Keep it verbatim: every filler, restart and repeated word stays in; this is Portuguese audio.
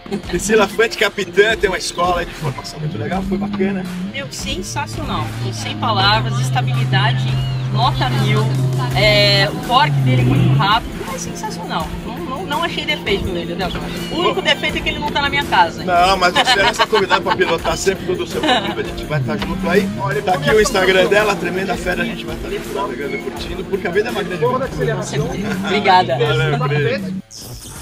Priscila Fante, capitã, tem uma escola de formação muito legal, foi bacana. Meu, sensacional, sem palavras, estabilidade, nota mil, é, o torque dele muito rápido, é sensacional. Não, não, não achei defeito nele, né? O único defeito é que ele não tá na minha casa. Não, mas você é essa convidada para pilotar sempre todo o seu público, a gente vai estar junto aí. Tá aqui o Instagram dela, Tremenda Fera, a gente vai estar navegando, curtindo, porque a vida é uma grande aventura. Obrigada. Valeu, Pri.